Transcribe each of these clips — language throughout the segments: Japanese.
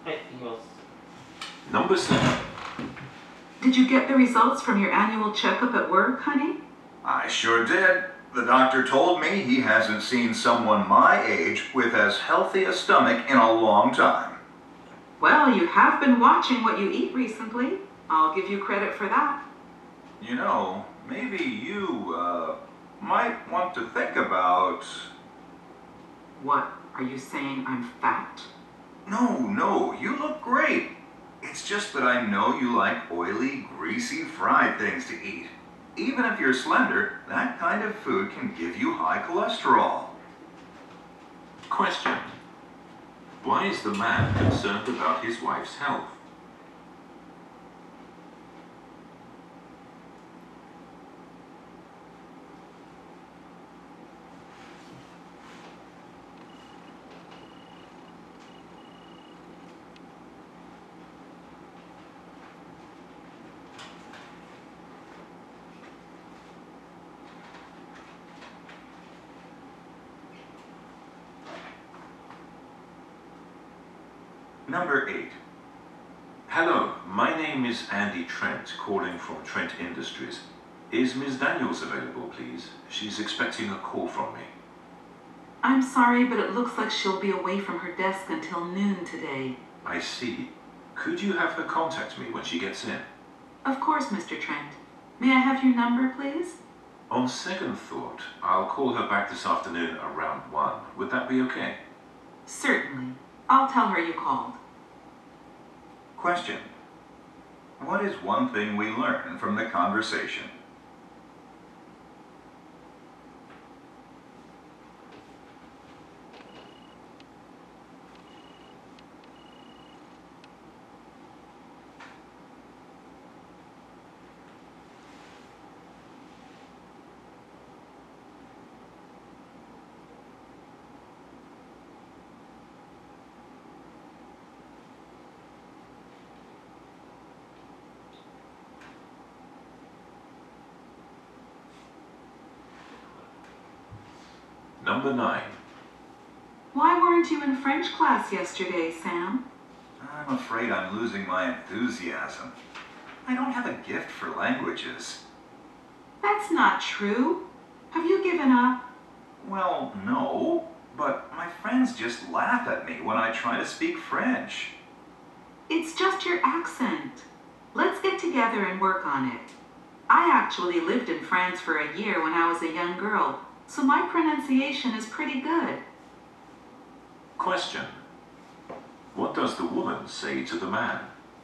はい、いきます。 Number 7. Did you get the results from your annual checkup at work, honey? I sure did. The doctor told me he hasn't seen someone my age with as healthy a stomach in a long time. Well, you have been watching what you eat recently. I'll give you credit for that. You know, maybe you, might want to think about... What? Are you saying I'm fat? No, you look great. It's just that I know you like oily, greasy, fried things to eat. Even if you're slender, that kind of food can give you high cholesterol. Question. Why is the man concerned about his wife's health? Number 8. Hello, my name is Andy Trent, calling from Trent Industries. Is Ms. Daniels available, please? She's expecting a call from me. I'm sorry, but it looks like she'll be away from her desk until noon today. I see. Could you have her contact me when she gets in? Of course, Mr. Trent. May I have your number, please? On second thought, I'll call her back this afternoon around 1. Would that be okay? Certainly. I'll tell her you called. Question. What is one thing we learned from the conversation? Number 9. Why weren't you in French class yesterday, Sam? I'm afraid I'm losing my enthusiasm. I don't have a gift for languages. That's not true. Have you given up? Well, no, but my friends just laugh at me when I try to speak French. It's just your accent. Let's get together and work on it. I actually lived in France for a year when I was a young girl, so my pronunciation is pretty good. Question. What does the woman say to the man?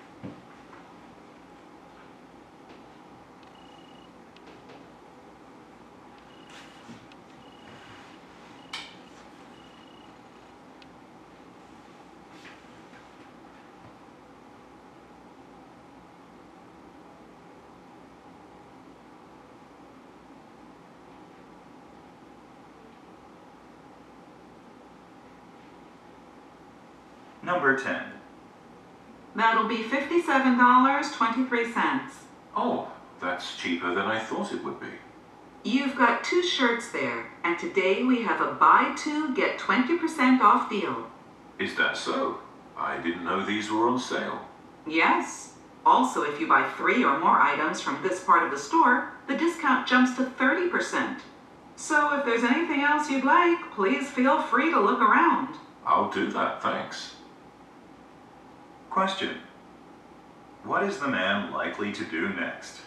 Number 10. That'll be $57.23. Oh, that's cheaper than I thought it would be. You've got 2 shirts there, and today we have a buy 2, get 20% off deal. Is that so? I didn't know these were on sale. Yes. Also, if you buy 3 or more items from this part of the store, the discount jumps to 30%. So if there's anything else you'd like, please feel free to look around. I'll do that, thanks. Question. What is the man likely to do next?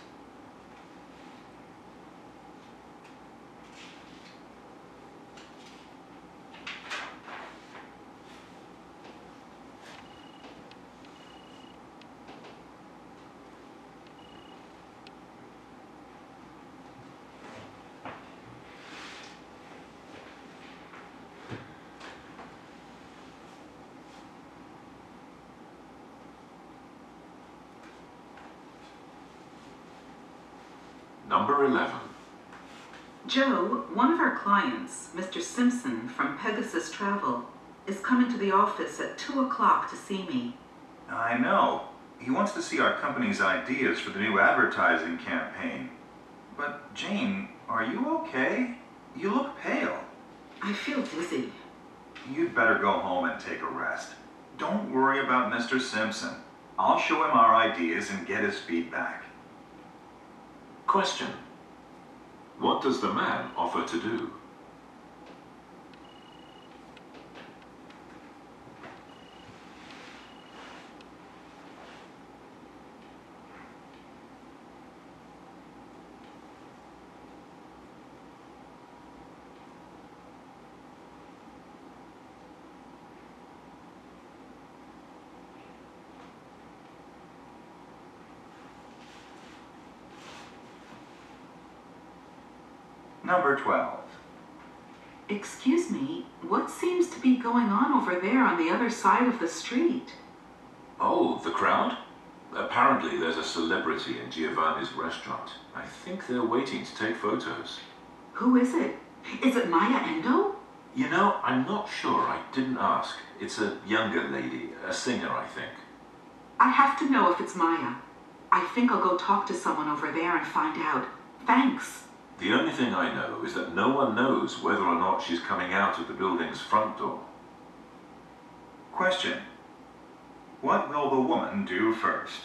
Number 11. Joe, one of our clients, Mr. Simpson from Pegasus Travel, is coming to the office at 2 o'clock to see me. I know. He wants to see our company's ideas for the new advertising campaign. But, Jane, are you okay? You look pale. I feel dizzy. You'd better go home and take a rest. Don't worry about Mr. Simpson. I'll show him our ideas and get his feedback. Question. What does the man offer to do? Number 12. Excuse me, what seems to be going on over there on the other side of the street? Oh, the crowd? Apparently there's a celebrity in Giovanni's restaurant. I think they're waiting to take photos. Who is it? Is it Maya Endo? You know, I'm not sure. I didn't ask. It's a younger lady, a singer, I think. I have to know if it's Maya. I think I'll go talk to someone over there and find out. Thanks. The only thing I know is that no one knows whether or not she's coming out of the building's front door. Question. What will the woman do first?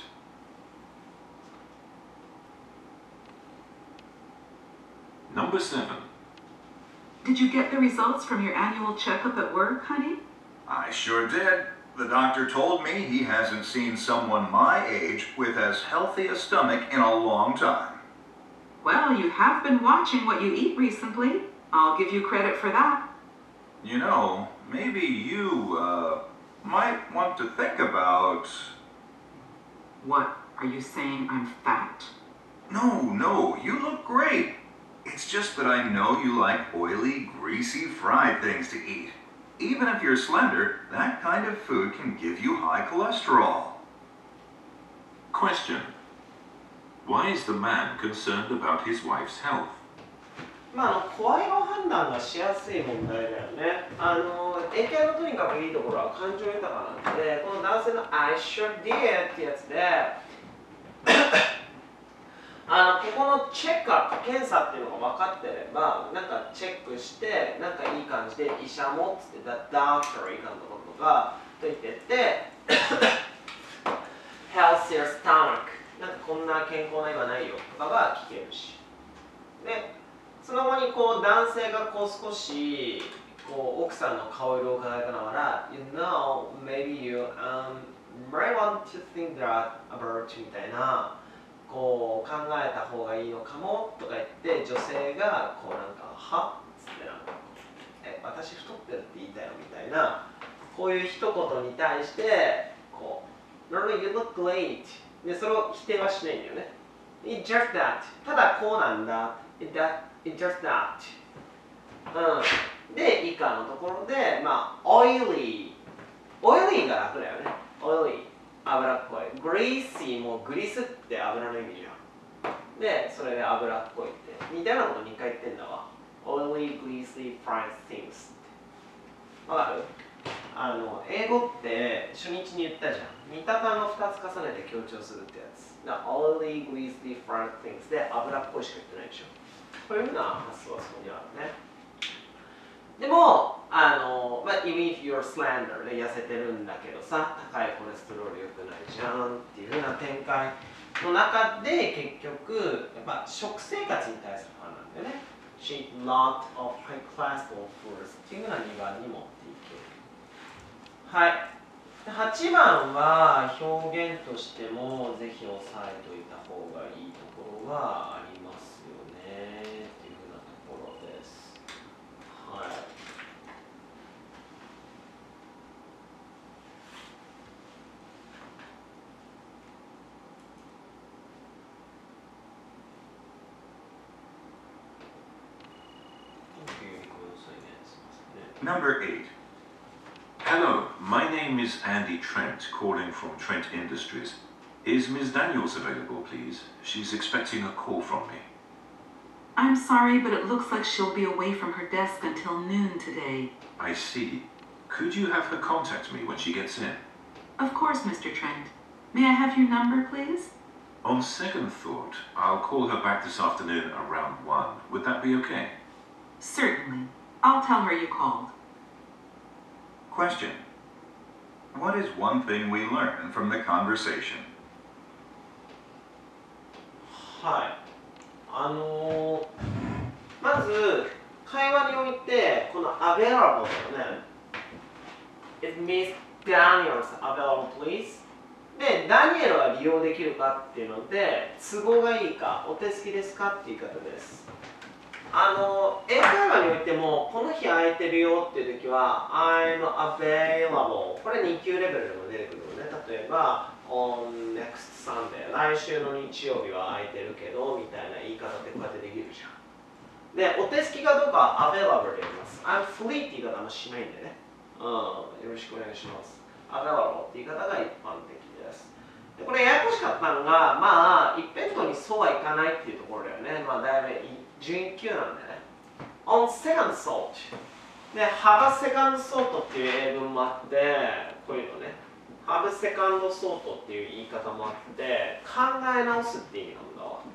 Number 7. Did you get the results from your annual checkup at work, honey? I sure did. The doctor told me he hasn't seen someone my age with as healthy a stomach in a long time. Well, you have been watching what you eat recently. I'll give you credit for that. You know, maybe you, might want to think about... What, are you saying I'm fat? No, you look great. It's just that I know you like oily, greasy, fried things to eat. Even if you're slender, that kind of food can give you high cholesterol. Question. Why is the man concerned about his wife's health? まあ、声の判断がしやすい問題だよね。英検のとにかくいいところは感情豊かなんで、この男性の I sure did ってやつで、ここのチェックアップ、検査っていうのが分かってれば、なんかチェックして、なんかいい感じで医者もっつって、doctor 以下のところとかと言ってって、healthier stomach なんかこんな健康な今ないよとかが聞けるし。でその後にこう男性がこう少しこう奥さんの顔色を伺いながら You know, maybe you might want to think that about みたいなこう考えた方がいいのかもとか言って女性がこうなんかはっつってなんか私太ってるって言いたいのみたいなこういう一言に対してこう No, you look great でそれを否定はしないんだよね It's just that ただこうなんだ It's just that で以下のところでまあ oily が楽だよね oily 脂っこい greasy もグリスって油の意味じゃんでそれで脂っこいって似たようなこと2回言ってんだわ oily, greasy, fried things わかる英語って初日に言ったじゃん似た単語2つ重ねて強調するってやつだ oily, greasy, fried things で脂っこいしか言ってないでしょこういうふうな発想はそこにあるねでもeven if you're slender で痩せてるんだけどさ高いコレステロール良くないじゃんっていうふうな展開の中で結局やっぱ食生活に対する判断だよね She eat lot of high cholesterol foods っていうふうな2番に持っていけるはい8番は表現としてもぜひ押さえておいた方がいいところはありますよねっていうふうなところですはい Number 8. Hello, my name is Andy Trent, calling from Trent Industries. Is Ms. Daniels available, please? She's expecting a call from me. I'm sorry, but it looks like she'll be away from her desk until noon today. I see. Could you have her contact me when she gets in? Of course, Mr. Trent. May I have your number, please? On second thought, I'll call her back this afternoon around 1. Would that be okay? Certainly. I'll tell her you called. Question. What is one thing we learn from the conversation? はい。まず会話においてこの available だよね。It means Daniel's available please. で、ダニエルは利用できるかっていうので、都合がいいか、お手すきですかっていう言い方です。英会話においても、この日空いてるよっていう時は、I'm available。これ2級レベルでも出てくるのね。例えば、on next Sunday。来週の日曜日は空いてるけど、みたいな言い方ってこうやってできるじゃん。で、お手すきかどうかは available で言います。I'm free って言い方もしないんでね。よろしくお願いします。available って言い方が一般的です。でこれややこしかったのが、まあ、一辺倒にそうはいかないっていうところだよね。まあ、だいぶ準級なんでね。on second thought。で、have a second thought っていう英文もあって、こういうのね。have a second thought っていう言い方もあって、考え直すって意味なんだわ。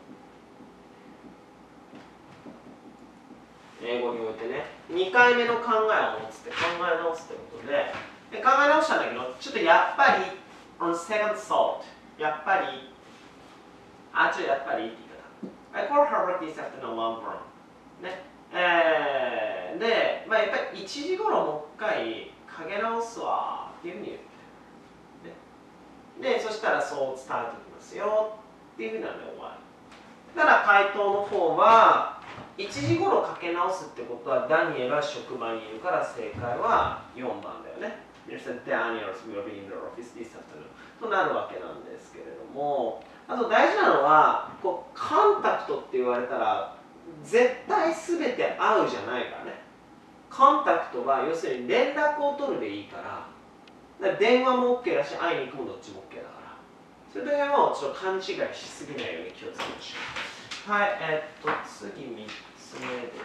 英語においてね、2回目の考えを持つって考え直すってことで、考え直したんだけど、ちょっとやっぱり、on second thought、やっぱり、ちょっとやっぱりって言い方。I called her work this afternoon one from。ね。で、まあ、やっぱり1時頃もう一回かけ直すわっていうふうに言って、ね。で、そしたらそう伝えておきますよっていうふうなので終わる。ただ回答の方は、1時頃かけ直すってことはダニエルは職場にいるから正解は4番だよね。皆さん、Daniel's will be in the office this afternoon となるわけなんですけれども、あと大事なのは、コンタクトって言われたら絶対全て会うじゃないからね。コンタクトは要するに連絡を取るでいいから、電話も OK だし、会いに行くもどっちも OK だから。それだけもちょっと勘違いしすぎないように気をつけましょう。はい、次3つ目です。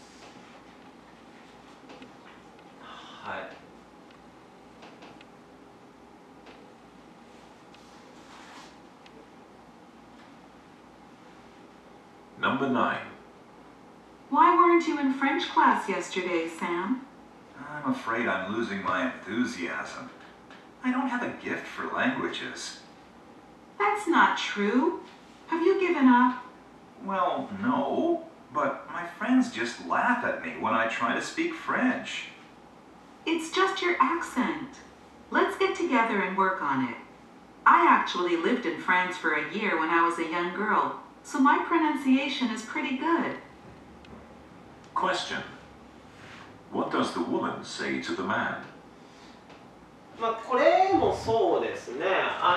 はい。 Number 9. Why weren't you in French class yesterday, Sam? I'm afraid I'm losing my enthusiasm. I don't have a gift for languages. That's not true. Have you given up? Well, no, but my friends just laugh at me when I try to speak French. It's just your accent. Let's get together and work on it. I actually lived in France for a year when I was a young girl, so my pronunciation is pretty good. Question. What does the woman say to the man? まあこれもそうですね。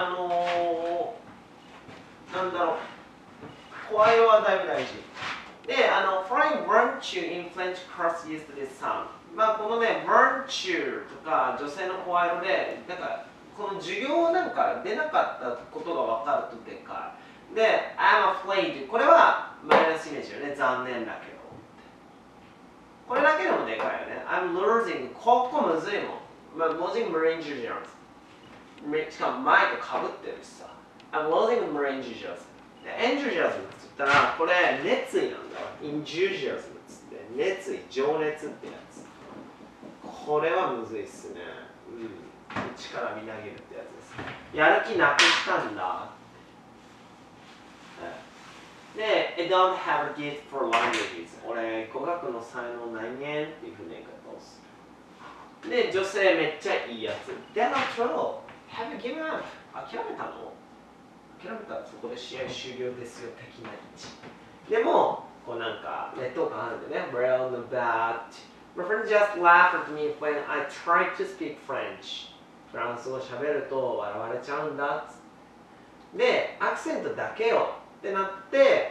なんだろう。声はだいぶ大事。で、Flying weren't you in French class yesterday, Sam? まあこのね、weren't you とか女性の声色で、なんかこの授業なんか出なかったことが分かるとでかい。で、I'm afraid これはマイナスイメージよね。残念だけど。これだけでもでかいよね。I'm losing ここむずいもん。まあ、losing marine engineers。しかも前とかぶってるしさ。I'm losing marine engineers。enthusiasm って言ったら、これ熱意なんだわ。enthusiasm って熱意、情熱ってやつ。これはむずいっすね。うん。力みなぎるってやつです。やる気なくしたんだ。で、I don't have a gift for languages。俺、語学の才能ないねんっていうふうな言い方をする。で、女性めっちゃいいやつ。That's not true. Have you given up? 諦めたの？諦めたらそこで試合終了ですよ的な位置。でも、こうなんか劣等感あるんでね。Well, not bad. My friends just laugh at me when I try to speak French. フランス語喋ると笑われちゃうんだ。で、アクセントだけよってなって、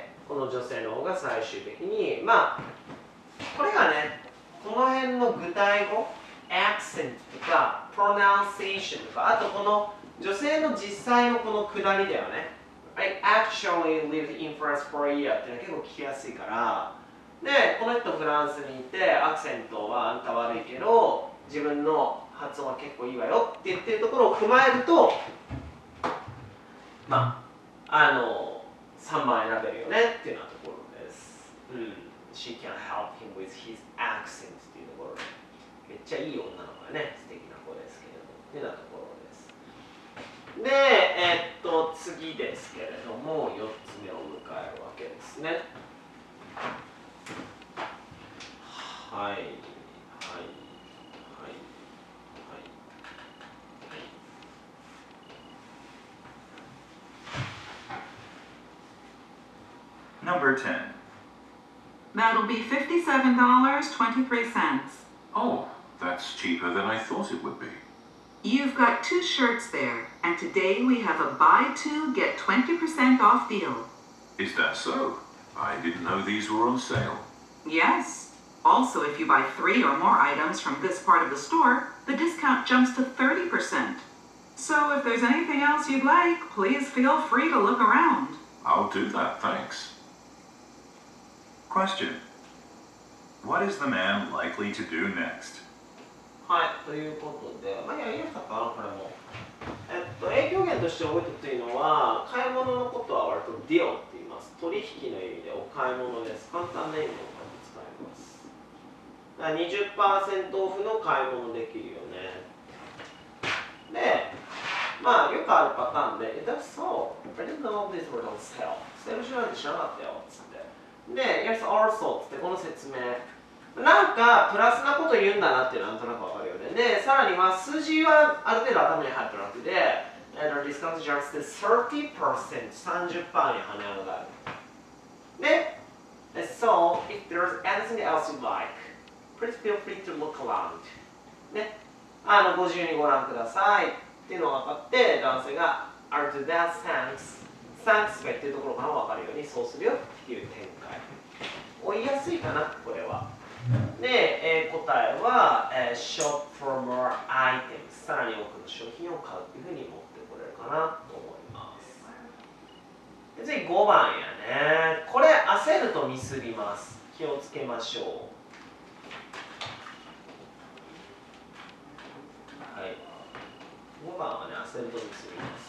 この女性の方が最終的に、まあ、これがね、この辺の具体語、アクセントとか、プロナンセーションとか、あとこの女性の実際のこのくだりだよね。I actually lived in France for a year っていうのは結構聞きやすいから、で、この人フランスにいて、アクセントはあんた悪いけど、自分の発音は結構いいわよって言ってるところを踏まえると、まあ、3番選べるよねっていうようなところです。うん。She can help him with his accent っていうところで、めっちゃいい女の子だね。素敵な子ですけれども。 というようなところです。で、次ですけれども、4つ目を迎えるわけですね。はい、はい、はい、はい、 はい。Number 10. That'll be $57.23. Oh, that's cheaper than I thought it would be. You've got 2 shirts there, and today we have a buy 2, get 20% off deal. Is that so? I didn't know these were on sale. Yes. Also, if you buy 3 or more items from this part of the store, the discount jumps to 30%. So if there's anything else you'd like, please feel free to look around. I'll do that, thanks. Question. What is the man likely to do next? はい、ということで、やりましたか、これも。影響源として覚えておくというのは、買い物のことは割とディオって言います。取引の意味でお買い物です。簡単な意味を使います。だから 20% オフの買い物できるよね。で、よくあるパターンで、That's so. I didn't know these were on sale. セールしなんて知らなかったよ。つって。で、Yes, also. つってこの説明。なんかプラスなこと言うんだなっていうのはなんとなくわかるよね。で、さらには数字はある程度頭に入ってるわけで、ディスカウントジャンプで 30%、30% に跳ね上がる。で、So, if there's anything else you like, please feel free to look around. ね、ご自由にご覧くださいっていうのが分かって、男性が I'll do that, thanks. Thanks が言ってるところから分かるようにそうするよっていう展開。追いやすいかな、これは。で、答えは、shop for more items さらに多くの商品を買うというふうに持ってこれるかなと思います。で次5番やね。これ焦るとミスります。気をつけましょう。はい、5番はね、焦るとミスります。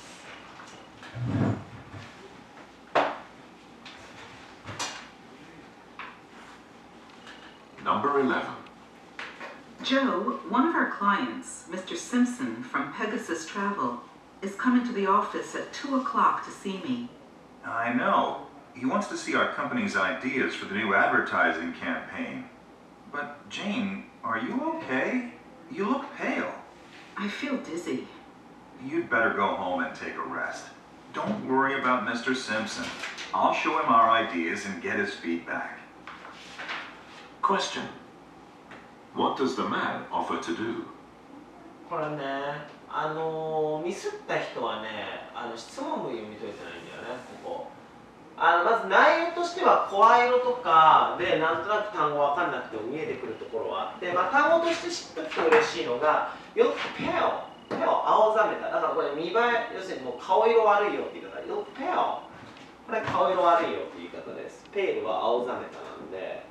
Number 11. Joe, one of our clients, Mr. Simpson from Pegasus Travel, is coming to the office at 2 o'clock to see me. I know. He wants to see our company's ideas for the new advertising campaign. But, Jane, are you okay? You look pale. I feel dizzy. You'd better go home and take a rest. Don't worry about Mr. Simpson. I'll show him our ideas and get his feedback. Question. What does the man offer to do? これね、ミスった人はね、質問文読み解いてないんだよね、ここ。まず内容としては声色とかでなんとなく単語分かんなくても見えてくるところはあって、単語として知っておくと嬉しいのが、よくペオ、青ざめた。だからこれ見栄え、要するにもう顔色悪いよって言い方、よくペオ。これ顔色悪いよって言い方です。ペールは青ざめたなんで。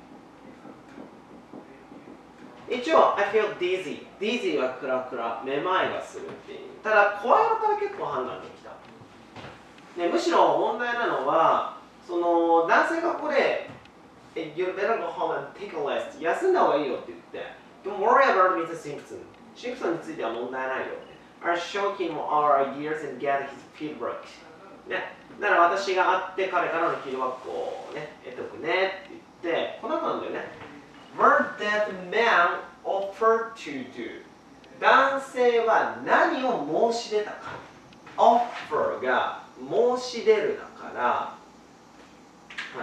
一応、I feel dizzy。dizzy はクラクラ、めまいがするっていう。ただ、声色から結構判断できた。ね、むしろ問題なのは、その男性がこれ、You better go home and take a rest。休んだ方がいいよって言って、Don't worry about Mr. Simpson。シンプソンについては問題ないよって。I'll show him our ideas and get his feedback。ね、だから私が会って彼からのフィードバックをね、得ておくねって言って、こんなことなんだよね。What that man offered to do。男性は何を申し出たか。offer が申し出るだから、はい、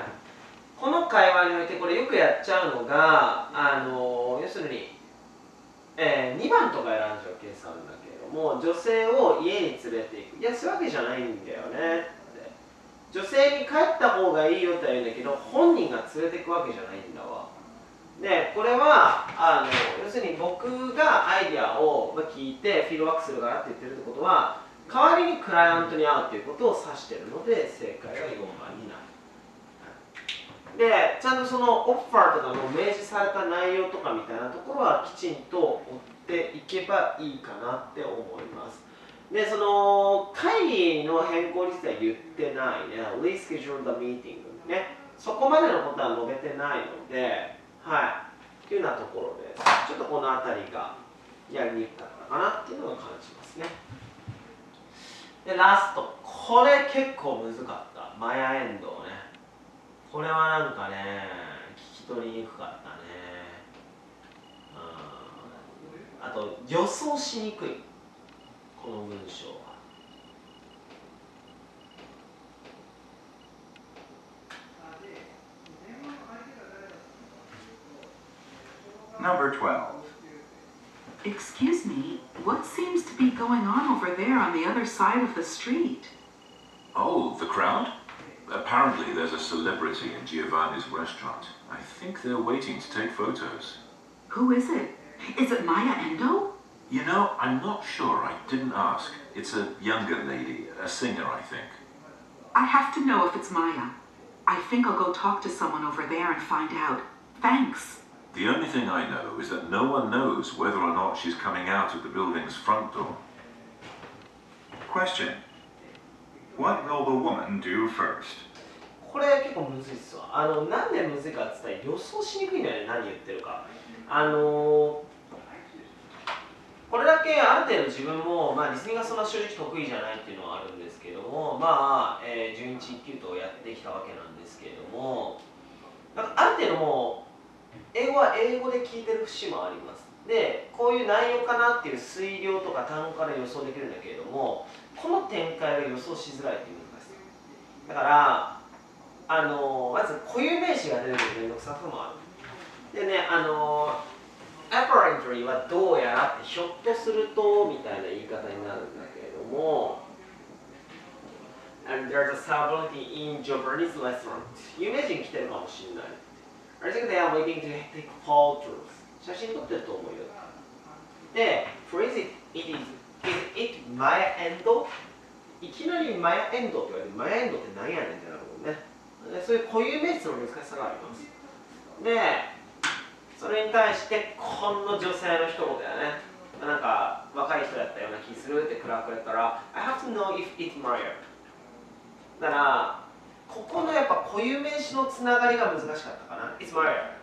この会話においてこれよくやっちゃうのが、要するに、2番とか選んじゃうケースあるんだけれども、女性を家に連れていく。いや、そういうわけじゃないんだよねって。女性に帰った方がいいよって言うんだけど、本人が連れていくわけじゃないんだわ。で、これは要するに僕がアイディアを聞いてフィードバックするからって言ってるってことは、代わりにクライアントに会うということを指しているので、正解が4番になる。で、ちゃんとそのオファーとかの明示された内容とかみたいなところはきちんと追っていけばいいかなって思います。で、その会議の変更については言ってないね。Reschedule the meeting ね。そこまでのことは述べてないので、はい。というようなところです。ちょっとこの辺りがやりにくかったかなっていうのを感じますね。でラスト、これ結構難かった。マヤエンドウね。これはなんかね、聞き取りにくかったね。あと予想しにくい、この文章は。 Number 12. Excuse me, what seems to be going on over there on the other side of the street? Oh, the crowd? Apparently there's a celebrity in Giovanni's restaurant. I think they're waiting to take photos. Who is it? Is it Maya Endo? You know, I'm not sure. I didn't ask. It's a younger lady, a singer, I think. I have to know if it's Maya. I think I'll go talk to someone over there and find out. Thanks. The only thing I know is that no one knows whether or not she's coming out of the building's front door. Question. What will the woman do first? これ結構むずいっすわ。なんでむずいかって言ったら予想しにくいんだよね、何言ってるか。これだけある程度自分も、リスニングがそんな正直得意じゃないっていうのはあるんですけども、準1、1級とやってきたわけなんですけれども、なんかある程度もう英語は英語で聞いてる節もあります。で、こういう内容かなっていう推量とか単語から予想できるんだけれども、この展開が予想しづらいっていう難しさ。だからまず固有名詞が出てくるめんどくささもある。でね、apparently はどうやらってひょっとするとみたいな言い方になるんだけれども、and there's a celebrity in Giovanni's restaurant。有名人来てるかもしれない。I think they are waiting to take photos。写真撮ってると思うよ。で、for is it Maya Endo？ いきなりマヤエンドって言われて、マヤエンドって何やねんってなるもんね。そういう固有名詞の難しさがあります。で、それに対してこの女性の一言だよね。なんか若い人だったような気するってクラークやったら I have to know if it's Maya。 だからここのやっぱ固有名詞のつながりが難しかったかな。It's Maya。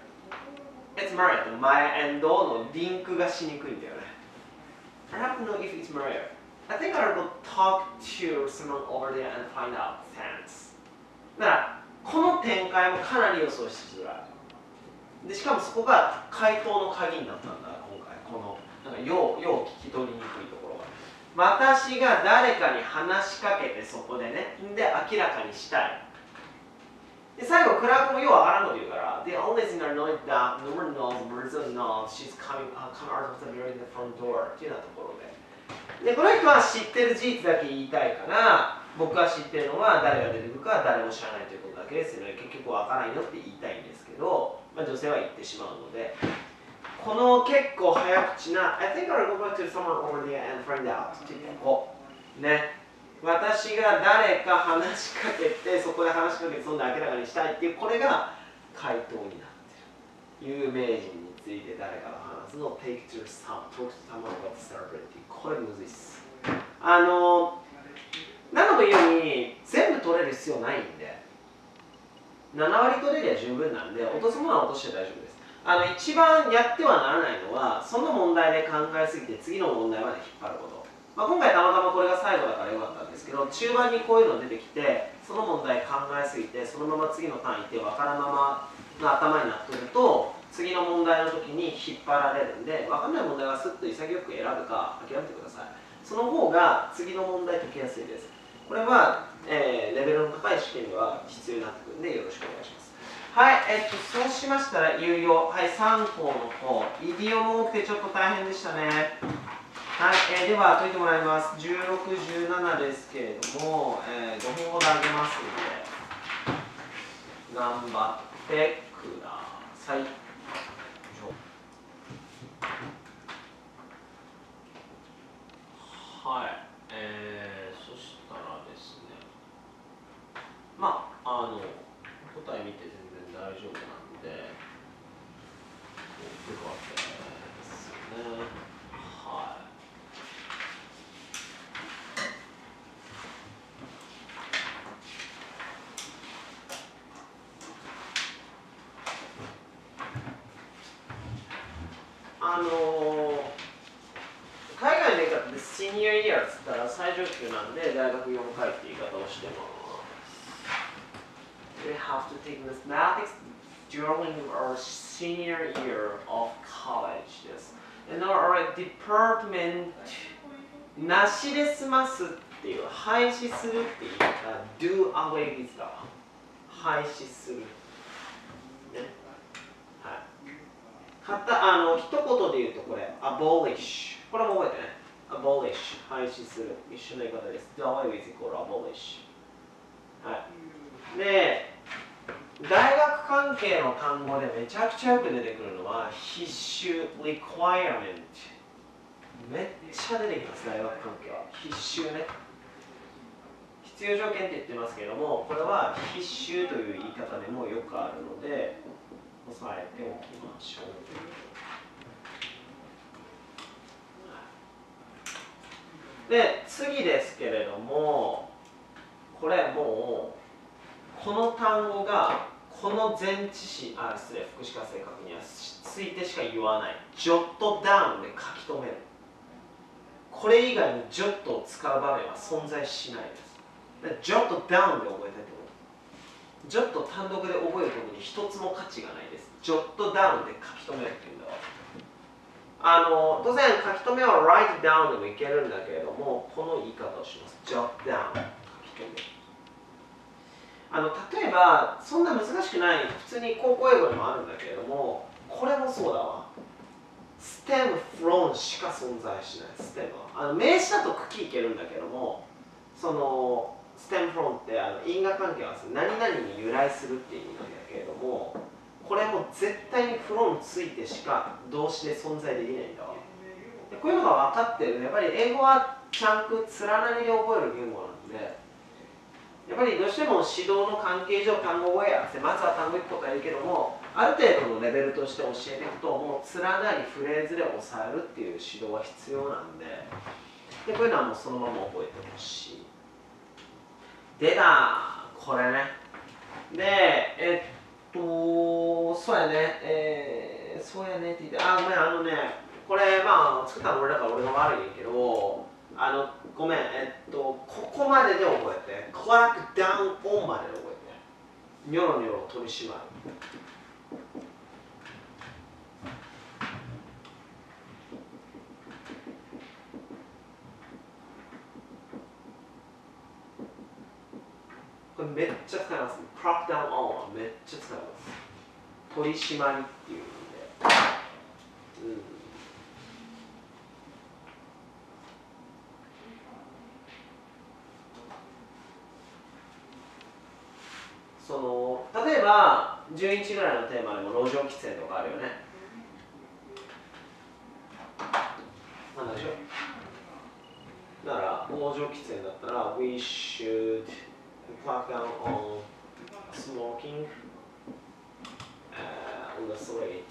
It's Maya と Maya and のリンクがしにくいんだよね。I have to know if it's Maya。 I think I will talk to someone over there and find out. Thanks。 だからこの展開もかなり予想しづらい。でしかもそこが回答の鍵になったんだ今回。このなんか要聞き取りにくいところが、私が誰かに話しかけてそこでね、で明らかにしたい。で最後クラークもようわからんこと言うから、 The only thing I know is that no one knows where the knows she's coming out of the building the front door っていうようなところで、でこの人は知ってる事実だけ言いたいから、僕は知ってるのは誰が出てくるかは誰も知らないということだけですよね。結局わからないよって言いたいんですけど、女性は言ってしまうので、この結構早口な I think I'll go back to someone over there and find out っていうここね、私が誰か話しかけてそこで話しかけてそんな明らかにしたいっていう、これが回答になってる。有名人について誰かが話すのを talk to someone about celebrity。 これむずいっす。何度も言うように全部取れる必要ないんで、7割取れりゃ十分なんで、落とすものは落として大丈夫です。一番やってはならないのは、その問題で考えすぎて次の問題まで引っ張ること。今回たまたまこれが最後だからよかったんですけど、中盤にこういうの出てきて、その問題考えすぎて、そのまま次のターンいって分からんままの頭になってると、次の問題の時に引っ張られるんで、分かんない問題はスッと潔く選ぶか諦めてください。その方が次の問題解きやすいです。これは、レベルの高い試験では必要になってくるんでよろしくお願いします。はい、そうしましたら有用、はい、3項の方、イディオム多くてちょっと大変でしたね。はい、では解いてもらいます。16、17ですけれども、5分ほどあげますので、頑張ってください。はい、そしたらですね、答え見て全然大丈夫なんで、よかったですね。はい。 ニアイヤーっつったら最上級なんで大学4回って言い方をしてます。We have to take mathematics during our senior year of college です。And our department なしで済ますっていう廃止するっていうか do away with だわ。廃止する。ね。はい。一言で言うとこれ abolish これも覚えてね。abolish 廃止する一緒の言い方です。do away with イコール abolish はい。で大学関係の単語でめちゃくちゃよく出てくるのは必修 requirement めっちゃ出てきます大学関係は必修ね必要条件って言ってますけどもこれは必修という言い方でもよくあるので押さえておきましょうで次ですけれどもこれもうこの単語がこの前置詞失礼副詞か正確にはついてしか言わないジョットダウンで書き留めるこれ以外にジョットを使う場面は存在しないですジョットダウンで覚えたいと思うジョット単独で覚えることに一つも価値がないですジョットダウンで書き留めるっていうんだわ当然書き留めは write down でもいけるんだけれどもこの言い方をしますジョットダウン書き留める例えばそんな難しくない普通に高校英語にもあるんだけれどもこれもそうだわ stem from しか存在しない stem は名詞だと茎いけるんだけどもその stem from って因果関係は何々に由来するっていう意味なんだけれどもこれも絶対に from ついてしか動詞で存在できないんだわでこういうのが分かってるやっぱり英語はちゃんと連なりで覚える言語なんでやっぱりどうしても指導の関係上単語をやってまずは単語1個からいいけどもある程度のレベルとして教えていくともう連なりフレーズで押さえるっていう指導は必要なんでこういうのはもうそのまま覚えてほしいでだこれねでそうやねそうやねって言ってごめんこれ作ったの俺だから俺が悪いんやけどごめんここまでで覚えてクラックダウンオンまでで覚えてニョロニョロ取り締まるこれめっちゃ使いますクラックダウンオンはめっちゃ使います取り締まりっていう意味で例えば11ぐらいのテーマでも路上喫煙とかあるよねなんでしょだから路上喫煙だったら We should crack down on smoking on the street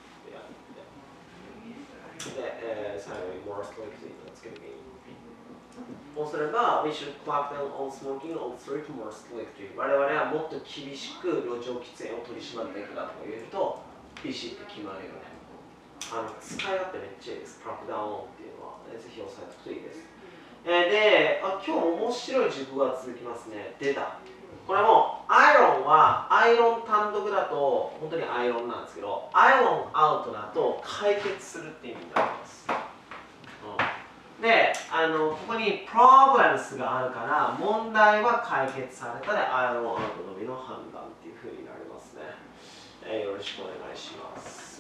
で、最後に more strictly とつけるべきそうすれば We should crack down on smoking on the street more strictly 我々はもっと厳しく路上喫煙を取り締まるべきだと言えるとビシッと決まるよね使い勝手めっちゃいいですクラックダウンっていうのはぜひ押さえておくといいですで今日も面白い熟語が続きますね出たこれもアイロンはアイロン単独だと本当にアイロンなんですけどアイロンアウトだと解決するっていう意味になります、でここに problems があるから問題は解決されたでアイロンアウトのみの判断っていうふうになりますね、よろしくお願いします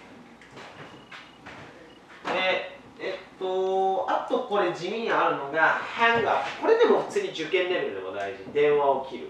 あとこれ地味にあるのが hang up これでも普通に受験レベルでも大事電話を切る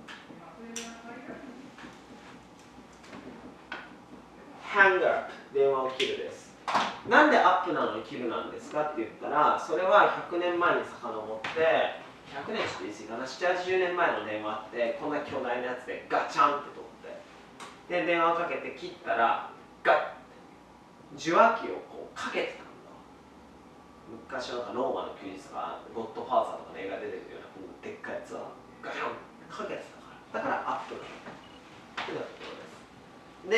hang up 電話を切るですなんでアップなのに切るなんですかって言ったらそれは100年前に遡って100年ちょっと言い過ぎかな780年前の電話ってこんな巨大なやつでガチャンって取ってで電話をかけて切ったらガッ受話器をこうかけてた昔のローマの休日とかゴッドファーザーとかの映画出てくるようなこのでっかいやつはガチャンかけてたからだからアップなのっていうところ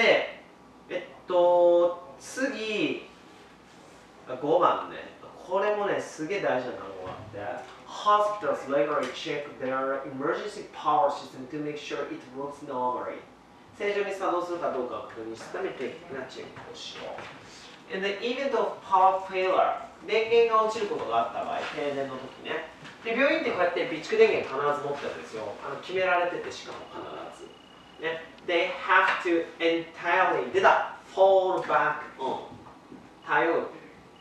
ですで次5番ねこれもねすげえ大事 check their emergency power system to make sure it works normally. 正常に作動するかどうかを確認するために定期的なチェックをしよう。In the event of power failure、電源が落ちることがあった場合、停電の時ね。で、病院ってこうやって備蓄電源必ず持ってるんですよ。決められてて、しかも必ず。ね、They have to entirely 出た fall back on 頼る。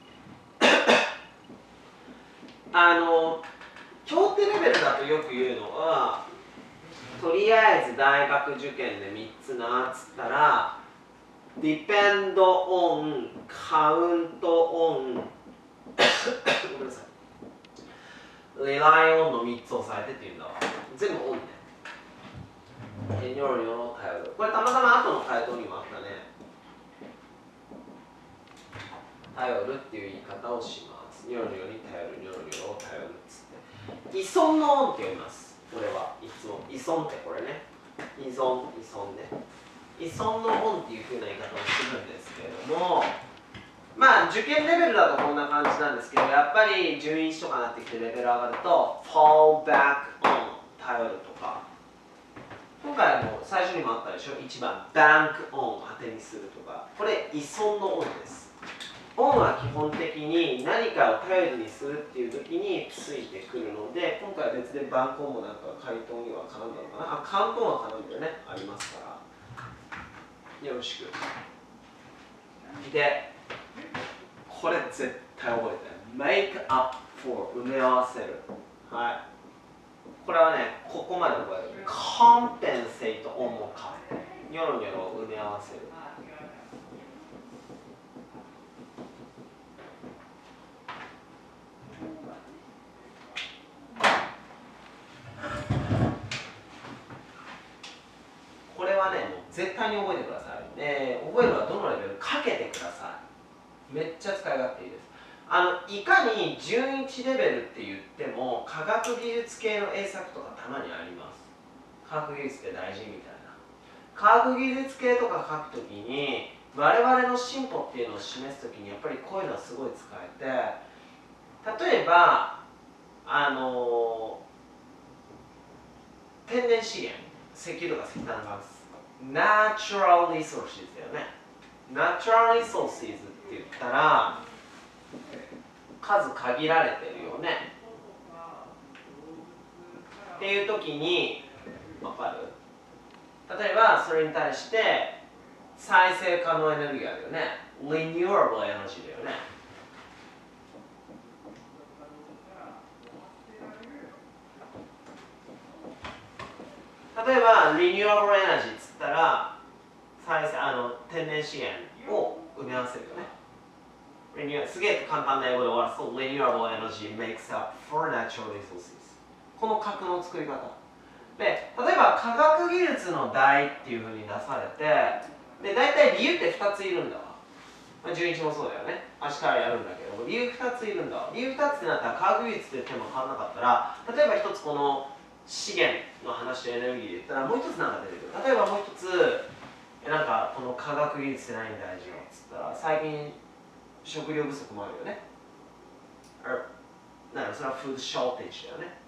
協定レベルだとよく言うのは、とりあえず大学受験で3つなっつったら depend on, count on ごめんなさい rely on の3つ押さえてっていうんだわ。全部 on ね。ニョロニョロ頼る。これたまたま後の回答にもあったね。頼るっていう言い方をします。ニョロニョロに頼る、ニョロニョロを頼るっつって。依存のオンって読みます。これはいつも依存ってこれね。依存ね。依存のオンっていう風な言い方をするんですけれども、まあ受験レベルだとこんな感じなんですけど、やっぱり準1とかになってきてレベル上がると fall back on 頼るとか、今回も最初にもあったでしょ。1番 bank on 当てにするとか、これ依存のオンです。オンは基本的に何かを頼りにするっていう時についてくるので、今回は別でバンコンもなんか回答には絡んだのかな。カントンは絡んでるね、ありますから。よろしく。で、これ絶対覚えて。make up for 埋め合わせる。はい。これはね、ここまで覚える。compensate on もか。ニョロニョロ埋め合わせる。これはね、もう絶対に覚えてください。覚えるのはどのレベルかけてください。めっちゃ使い勝手いいです。いかに準1レベルって言っても、科学技術系の英作とかたまにあります。科学技術って大事みたいな。科学技術系とか書くときに、我々の進歩っていうのを示すときに、やっぱりこういうのはすごい使えて、例えば、天然資源、石油とか石炭ガス、natural resources だよね。natural resources って言ったら、数限られてるよね。っていう時に、わかる？例えば、それに対して、再生可能エネルギーあるよね。renewable energy だよね。例えば、リニューアブルエナジーっつったら、天然資源を埋め合わせるよね。すげえ簡単な英語で終わらすと、Renewable energy makes up for natural resources。この格の作り方。で、例えば科学技術の題っていうふうに出されて、で、大体理由って2ついるんだわ。11もそうだよね。明日からやるんだけど、理由2ついるんだわ。理由2つってなったら科学技術ってテーマ変わらなかったら、例えば1つこの資源の話とエネルギーで言ったらもう一つなんか出てくる。例えばもう一つなんかこの科学技術って何大事のっつったら最近食料不足もあるよね。だからそれはフードショーテージだよね。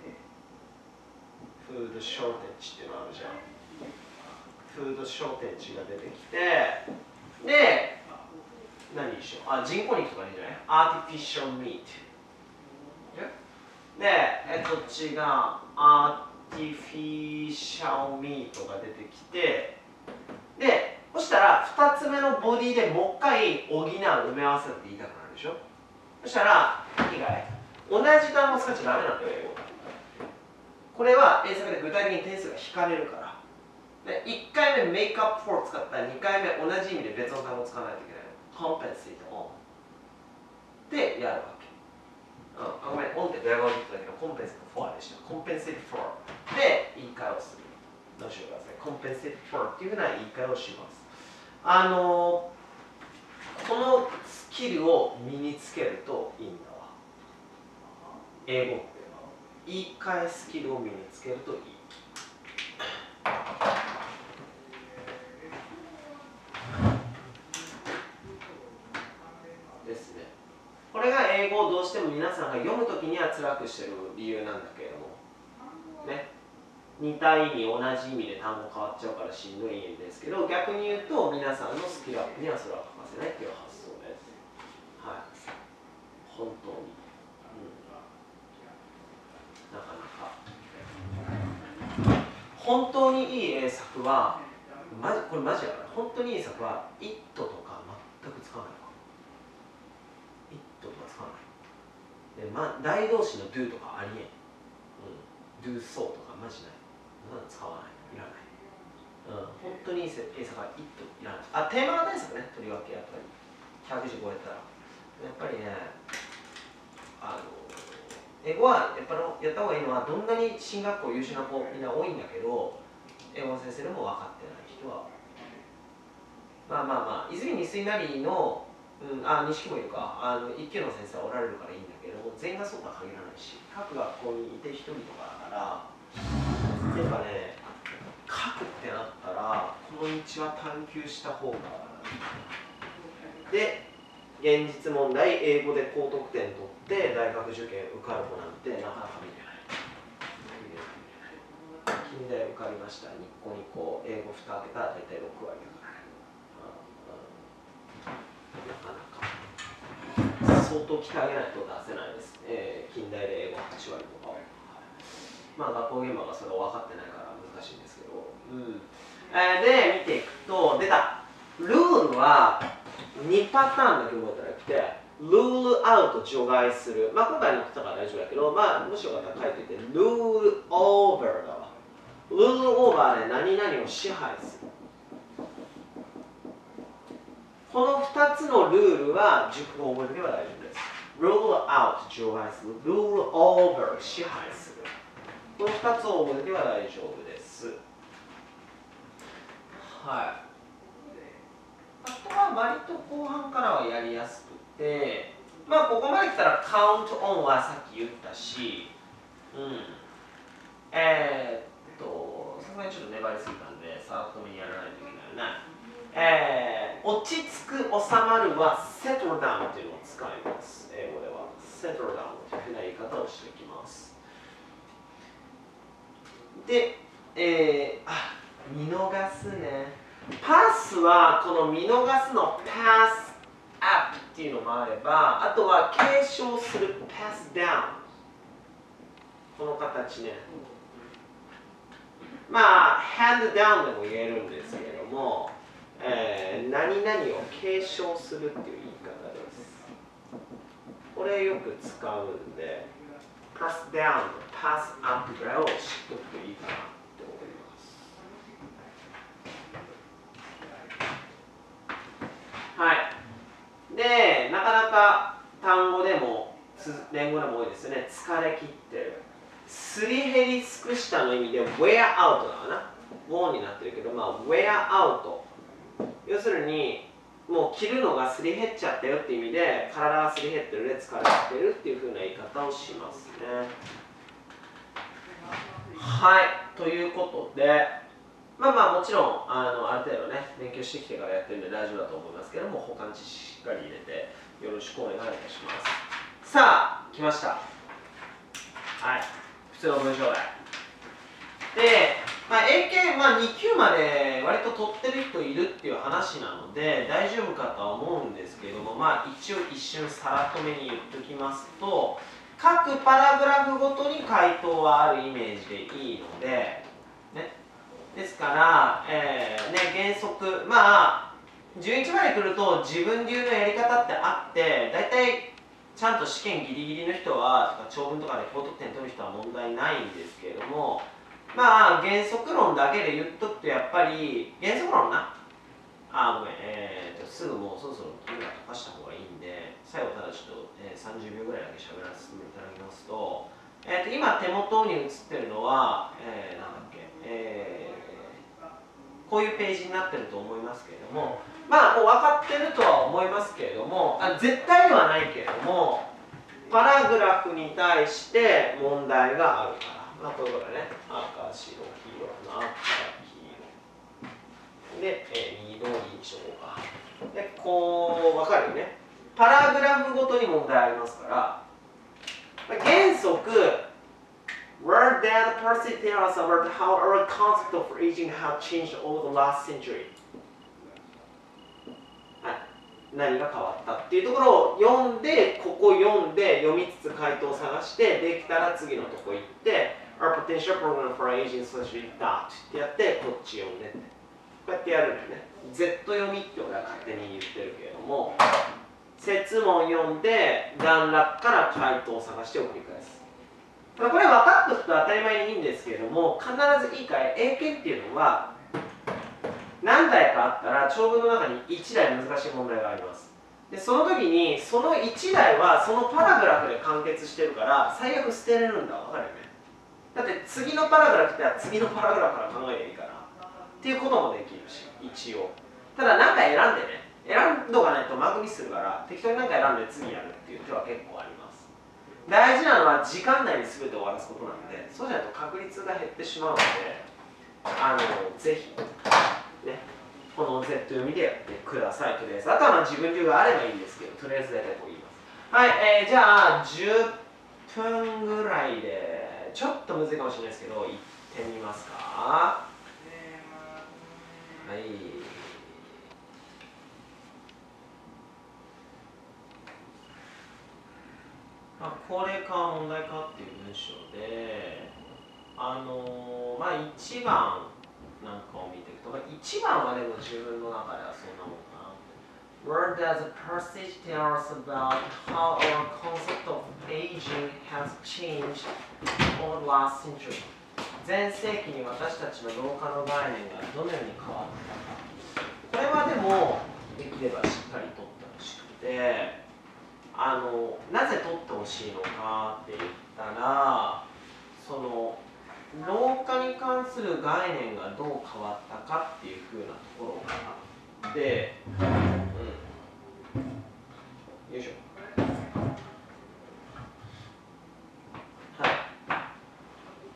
フードショーテージっていうのあるじゃん。フードショーテージが出てきて、で何でしょう。人工肉とかいいんじゃない？アーティフィシャルミート。で、こっちがアーティフィシャルミートが出てきて、で、そしたら2つ目のボディでもう一回補う埋め合わせるって言いたくなるでしょ。そしたら、いいかい？同じ単語使っちゃダメなんだよ、英語。これは英作で具体的に点数が引かれるから。で、1回目 make up for 使ったら2回目同じ意味で別の単語を使わないといけないの。compensate on でやるわけ。ごめん、オンってドヤ顔で言ってたけど、コンペンセートフォアでした。コンペンセートフォアで言い換えをする。どうしようください。コンペンセートフォアっていうふうな言い換えをします。このスキルを身につけるといいんだわ。英語って言い換えスキルを身につけるといい。ですね。これが英語をどうしても皆さんが読むときには辛くしてる理由なんだけれども、 似た意味同じ意味で単語変わっちゃうからしんどいんですけど、逆に言うと皆さんのスキルアップにはそれは欠かせないっていう発想です。はい、本当に、なかなか本当にいい英作はこれマジだから、本当にいい作は it とか全く使わないわ。 it とか使わないで、大動詞の do とかありえん、do so とかマジない、使わない、いらない、本当にいい英作は it いらない。あ、テーマが大作ね、とりわけやっぱり100字超えたらやっぱりね、英語はやっぱりやった方がいいのは、どんなに進学校優秀な子みんな多いんだけど、英語の先生でも分かってない人は、泉西成の、錦もいるか、一級の先生はおられるからいいんだけども、全員がそうとは限らないし、各学校にいて1人とかだから、やっぱね、書くってなったら、この道は探求した方が。で、現実問題、英語で高得点取って大学受験受かる子なんてなかなか見れない。近代受かりました、ニッコニコ、英語蓋開けたら大体6割だからね。なかなか相当鍛え上げないと出せないです。近代で英語8割とかを。学校現場がそれを分かってないから難しいんですけど。で、見ていくと、出た。ルールは2パターンだけ覚えたらよくて、ルールアウト除外する。今回載ってたから大丈夫だけど、もしよかったら書いておいて、ルールオーバーだわ。ルールオーバーで何々を支配する。この2つのルールは熟語を覚えておけば大丈夫です。ルールアウト除外する。ルールオーバー支配する。この2つを覚えておけば大丈夫です。はい。あとは割と後半からはやりやすくて、ここまで来たらカウントオンはさっき言ったし、さすがにちょっと粘りすぎたんで、さらっとめにやらないといけないね。落ち着く、収まるは settle down というのを使います。英語では settle down というふうな言い方をしていきます。で、見逃すね。パスはこの見逃すの pass up っていうのもあれば、あとは継承する pass down、 この形ね。hand down でも言えるんですけれども、何々を継承するっていう言い方です。これよく使うんで、pass down と pass up ぐらいを知っておくといいかなって思います。はい。で、なかなか単語でも連語でも多いですよね。疲れ切ってる。すり減り尽くしたの意味で wear out だかな。ウォーになってるけど、wear out。要するに、もう着るのがすり減っちゃったよっていう意味で、体がすり減ってるで疲れてるっていう風な言い方をしますね。はい。ということで、もちろんある程度ね、勉強してきてからやってるんで大丈夫だと思いますけども、他の知識しっかり入れてよろしくお願いいたします。さあ、来ました。はい。普通の文章題。で、英検、2級まで割と取ってる人いるっていう話なので大丈夫かとは思うんですけども、一応一瞬さらっとめに言っておきますと、各パラグラフごとに回答はあるイメージでいいので、ね、ですから、原則、11まで来ると自分流のやり方ってあって、だいたいちゃんと試験ギリギリの人は、長文とかで高得点取る人は問題ないんですけれども、原則論だけで言っとくと、やっぱり、原則論な。ごめん、すぐもうそろそろ金が溶かした方がいいんで、最後ただちょっと、30秒ぐらいだけ喋らせていただきますと、今手元に映ってるのは、なんだっけ、こういうページになってると思いますけれども、もう分かってるとは思いますけれども、絶対ではないけれども、パラグラフに対して問題があるから。こういうことね、赤、白、黄色、赤、黄色。で、緑にしようか。で、こう、分かるよね。パラグラフごとに問題ありますから、原則、 Where did Percy tell us about how our concept of aging has changed over the last century? はい、何が変わったっていうところを読んで、ここ読んで、読みつつ回答を探して、できたら次のとこ行って、Our potential program for aging society dot ってやって、こっち読んでって。こうやってやるんだよね。Z 読みって俺は勝手に言ってるけれども、設問読んで、段落から回答を探してを繰り返す。これ分かっておくと当たり前にいいんですけれども、必ずいいかい、英検っていうのは、何題かあったら長文の中に1題難しい問題があります。でその時にその1題はそのパラグラフで完結してるから最悪捨てれるんだ。分かるよね。だって次のパラグラフって次のパラグラフから考えていいからっていうこともできるし、一応ただ何か選んでね、選んどかないとマークミスするから適当に何か選んで次やるっていう手は結構あります。大事なのは時間内に全て終わらすことなので、そうじゃないと確率が減ってしまうので、ぜひね、この Z 読みでやってください。とりあえずあとは自分流があればいいんですけど、とりあえず大体こう言います。はい、じゃあ10分ぐらいでちょっとむずいかもしれないですけど行ってみますか。はい、高齢化は問題かっていう文章で、1番なんかを見ていくと、1番はでも自分の中ではそんなもんかな。Where does Percy tell us about how our concept of aging has changed over the last century? 前世紀に私たちの老化の概念がどのように変わったか。これはでもできればしっかり取ってほしくて、なぜ取ってほしいのかって言ったら、その老化に関する概念がどう変わったかっていうふうなところがあって、よいしょ。はい。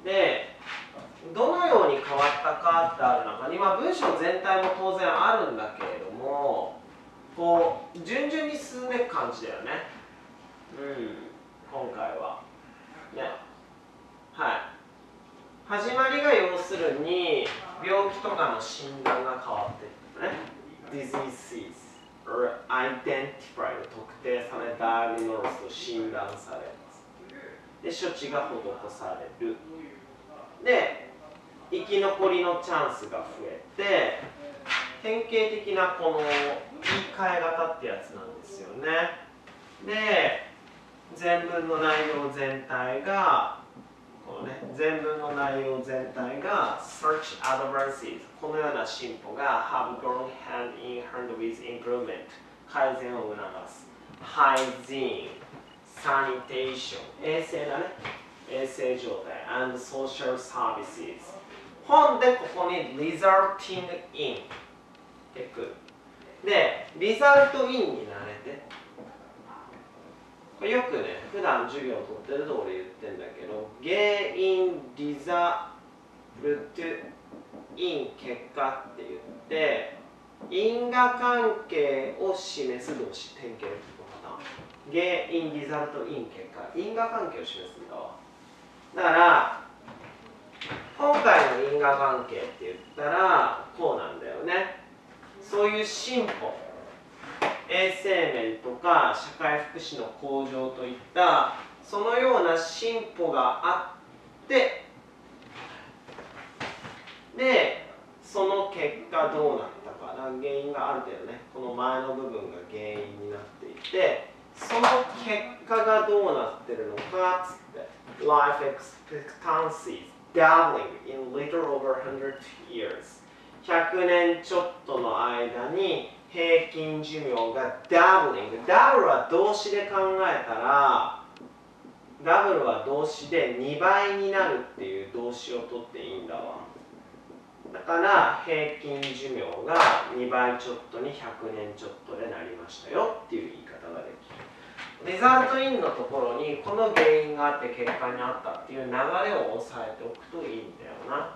で、どのように変わったかってある中に、文章全体も当然あるんだけれども、こう順々に進んでいく感じだよね。今回は。ね。はい。始まりが要するに病気とかの診断が変わっていくね。diseases or identified 特定された diagnosed と診断されます。で、処置が施される。で、生き残りのチャンスが増えて、典型的なこの言い換え方ってやつなんですよね。で、全文の内容全体が全文の内容全体が Search advances このような進歩が have gone hand in hand with improvement 改善を促す Hygiene Sanitation 衛生だね、衛生状態 and social services 本でここに resulting in ってくるで result in になれてこれよくね、普段授業を取ってると俺言ってんだけど、原因、リザルト、因、結果って言って、因果関係を示す動詞、典型的なパターン。原因、リザルト、因、結果。因果関係を示すんだわ。だから、今回の因果関係って言ったら、こうなんだよね。そういう進歩。衛生面とか社会福祉の向上といったそのような進歩があってでその結果どうなったか原因がある程度ねこの前の部分が原因になっていてその結果がどうなってるのかつって Life expectancies doubling in little over 100 years 100年ちょっとの間に平均寿命がダブリング。ダブルは動詞で考えたら、ダブルは動詞で2倍になるっていう動詞を取っていいんだわ。だから平均寿命が2倍ちょっとに100年ちょっとでなりましたよっていう言い方ができる。リザルトインのところにこの原因があって結果にあったっていう流れを押さえておくといいんだよな。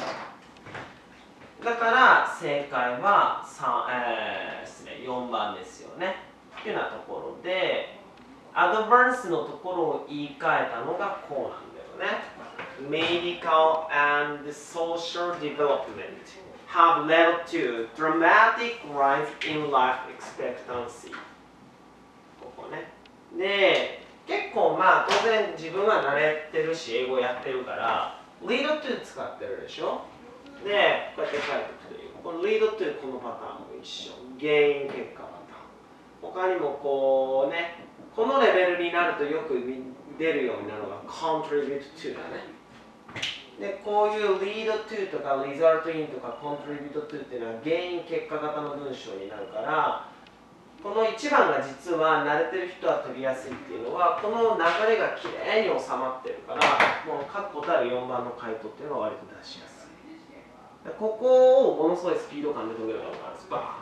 だから正解は4番ですよね。っていうようなところで、アドバンスのところを言い換えたのがこうなんだよね。 medical and social development have led to dramatic rise in life expectancy ここねで結構まあ当然自分は慣れてるし英語やってるから lead to 使ってるでしょでこうやって書いておくというこの lead to このパターンも一緒原因結果パターン他にもこうねこのレベルになるとよく出るようになるのが contribute to だねでこういう lead to とか result in とか contribute to っていうのは原因結果型の文章になるからこの1番が実は慣れてる人は取りやすいっていうのはこの流れがきれいに収まってるからもう確固たる4番の回答っていうのは割と出しやすいここをものすごいスピード感で解けるのが分かるんですバ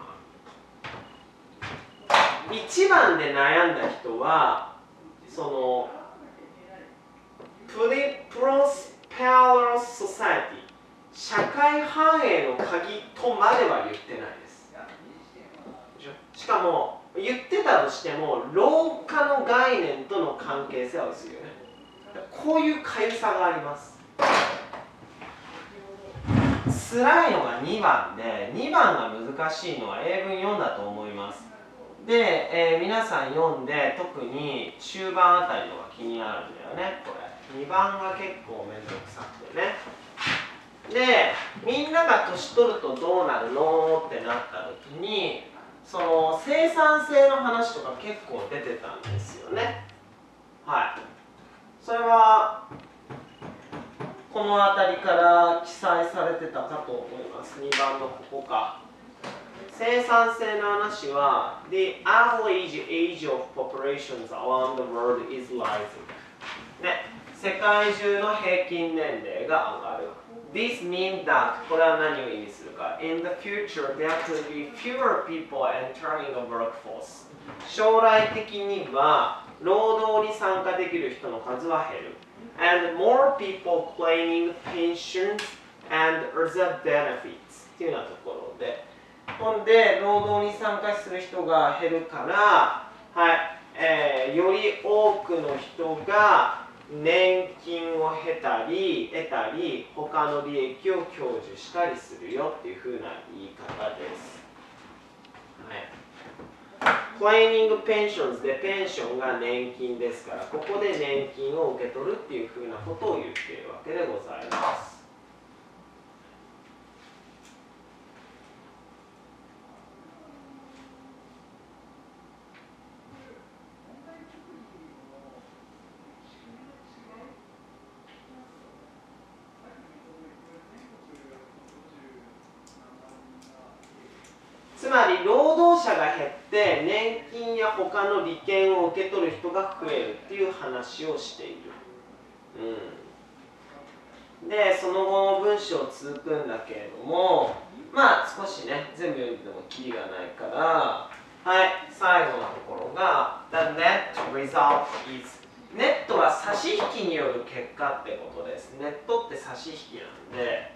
ーン1番で悩んだ人はそのプロスペラソサイティ社会繁栄の鍵とまでは言ってないですしかも言ってたとしても老化の概念との関係性は薄いよねこういうかゆさがあります辛いのが2番で2番が難しいのは英文読んだと思いますで、皆さん読んで特に中盤あたりのが気になるんだよねこれ2番が結構面倒くさくてねでみんなが年取るとどうなるのってなった時にその生産性の話とか結構出てたんですよねはいそれはこの辺りから記載されてたかと思います2番のここか生産性の話は The average age of populations around the world is rising ね世界中の平均年齢が上がる This means that これは何を意味するか In the future, there could be fewer people entering the workforce 将来的には労働に参加できる人の数は減る And more people claiming pensions and other benefits っていうようなところでほんで労働に参加する人が減るからはいより多くの人が年金を得たり他の利益を享受したりするよっていう風な言い方です。はい、Claiming pensions でペンションが年金ですからここで年金を受け取るっていう風なことを言っているわけでございます。つまり労働者が減って年金や他の利権を受け取る人が増えるっていう話をしている、でその後の文章続くんだけれどもまあ少しね全部読んでもキリがないからはい最後のところが The net result is ネットは差し引きによる結果ってことです。ネットって差し引きなんで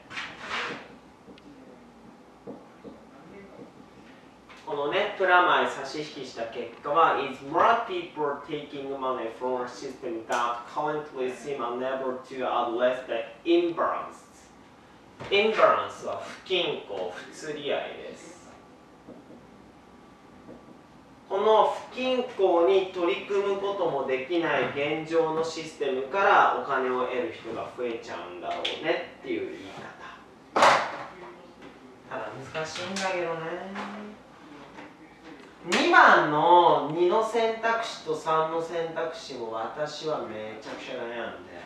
このね、プラマイ差し引きした結果は is more people taking money from a system that currently seem unable to address the imbalance. Imbalance は不均衡、不釣り合いです。この不均衡に取り組むこともできない現状のシステムからお金を得る人が増えちゃうんだろうねっていう言い方。ただ難しいんだけどね。2番の2の選択肢と3の選択肢も私はめちゃくちゃ悩んで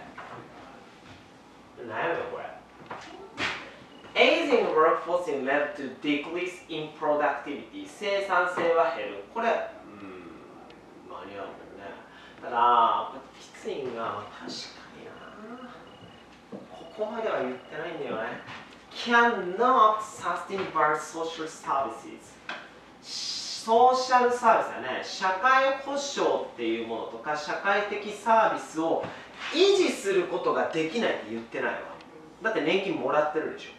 悩むよこれ Aging workforce is led to decrease in productivity 生産性は減るこれ間に合うんだよねただきついんが確かになここまでは言ってないんだよね Cannot sustain by social servicesソーシャルサービスだね社会保障っていうものとか社会的サービスを維持することができないって言ってないわだって年金もらってるでしょ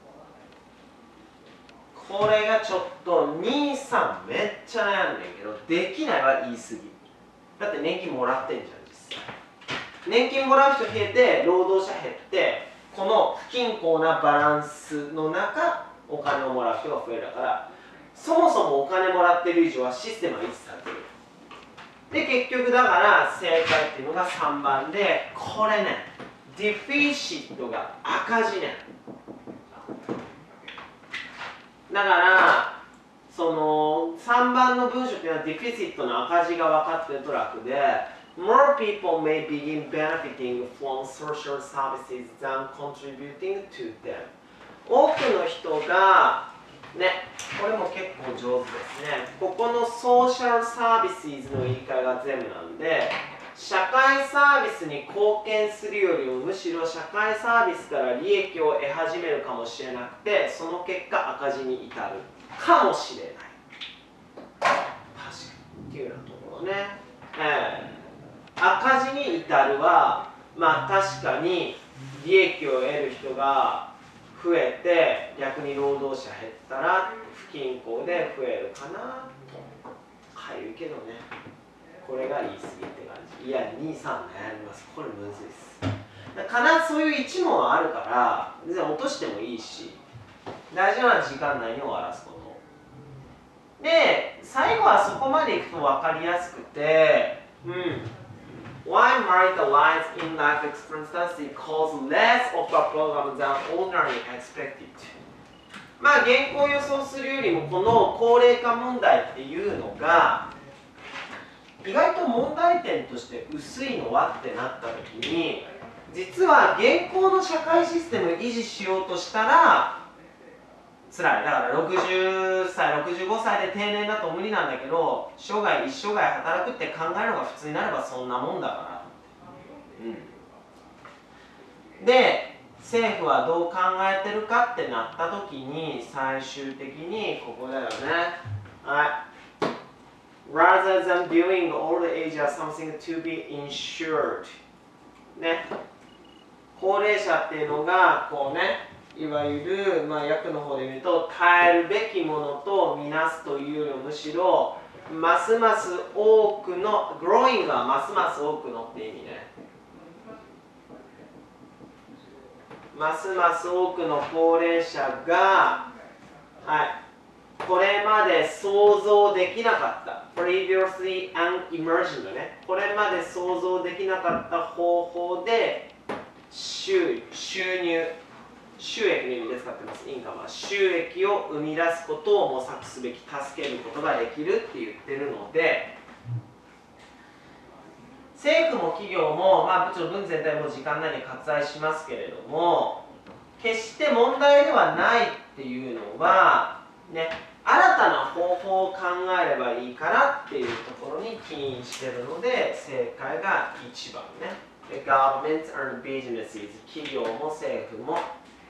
これがちょっと23めっちゃ悩んでんけどできないは言い過ぎだって年金もらってんじゃん実際年金もらう人増えて労働者減って、この不均衡なバランスの中お金をもらう人が増えるから、そもそもお金もらってる以上はシステムは維持されてる。で結局だから正解っていうのが3番で、これね、ディフィシットが赤字ね。だからその3番の文章っていうのはディフィシットの赤字が分かってると楽で、 More people may begin benefiting from social services than contributing to them。 多くの人がね、これも結構上手ですね。ここのソーシャルサービスの言い換えが全部なんで、社会サービスに貢献するよりもむしろ社会サービスから利益を得始めるかもしれなくて、その結果赤字に至るかもしれない。確かにっていうようなところね、赤字に至るはまあ確かに利益を得る人が増えて逆に労働者減ったら不均衡で増えるかなとか言うけどね、これが言い過ぎって感じ。いや、2、3悩みます。これむずいです。必ずそういう一問あるから全然落としてもいいし、大事なのは時間内に終わらすことで、最後はそこまでいくと分かりやすくて、Why Marita lies in life expectancy cause less of a program than ordinarily expected。 まあ現行予想するよりもこの高齢化問題っていうのが意外と問題点として薄いのはってなった時に、実は現行の社会システムを維持しようとしたら辛い。だから60歳65歳で定年だと無理なんだけど、一生涯働くって考えるのが普通になればそんなもんだから、で政府はどう考えてるかってなった時に最終的にここだよね。はい、rather than viewing old age as something to be insured ね、高齢者っていうのがこうね、いわゆる、訳の方で見ると耐えるべきものとみなすというよりもむしろますます多くの growing はますます多くのって意味ね。ますます多くの高齢者が、これまで想像できなかった previously unimagined ね、これまで想像できなかった方法で収益の意味で使ってます。インカムは収益を生み出すことを模索すべき、助けることができるって言ってるので、政府も企業も、もちろん文全体も時間内に割愛しますけれども、決して問題ではないっていうのはね、新たな方法を考えればいいからっていうところに起因してるので、正解が1番ね。The government and businesses、 企業も政府も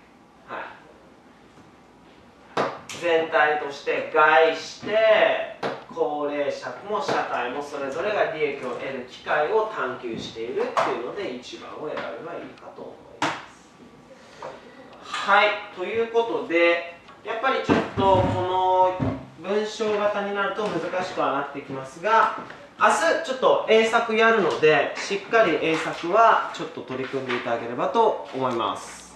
全体として概して高齢者も社会もそれぞれが利益を得る機会を探求しているっていうので1番を選べばいいかと思います。はい、ということでやっぱりちょっとこの文章型になると難しくはなってきますが、明日ちょっと英作やるのでしっかり英作はちょっと取り組んでいただければと思います。